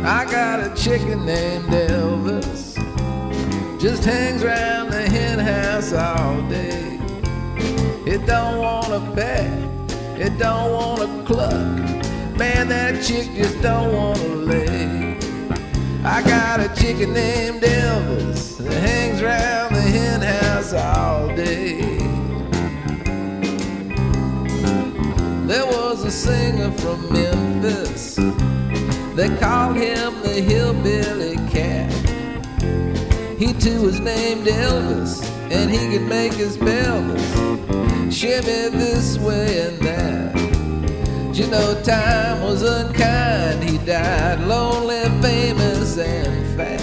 I got a chicken named Elvis, just hangs around the hen house all day. It don't wanna peck, it don't wanna cluck, man, that chick just don't wanna lay. I got a chicken named Elvis that hangs around the hen house all day. There was a singer from Memphis, they called him the Hillbilly Cat. He too was named Elvis, and he could make his pelvis shimmy this way and that. You know, time was unkind, he died lonely, famous, and fat.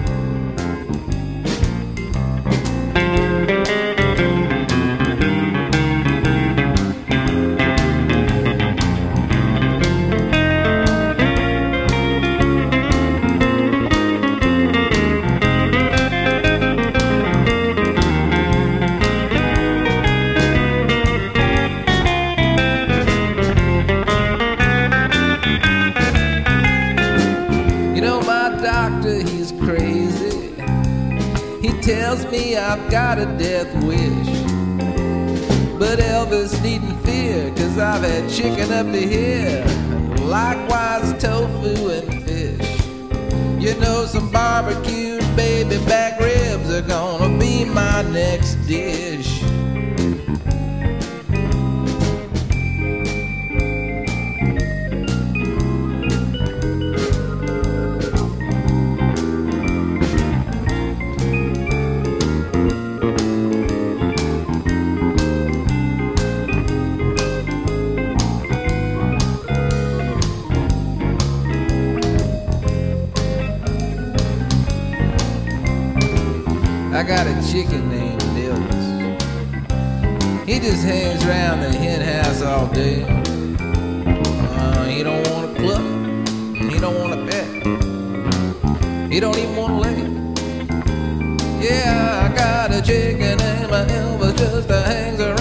He's crazy. He tells me I've got a death wish, but Elvis needn't fear, 'cause I've had chicken up to here, likewise tofu and fish. You know, some barbecued baby back ribs are gonna be my next dish. I got a chicken named Elvis. He just hangs around the hen house all day. He don't want to cluck, he don't want to pet, he don't even want to lay. Yeah, I got a chicken named Elvis, just hangs around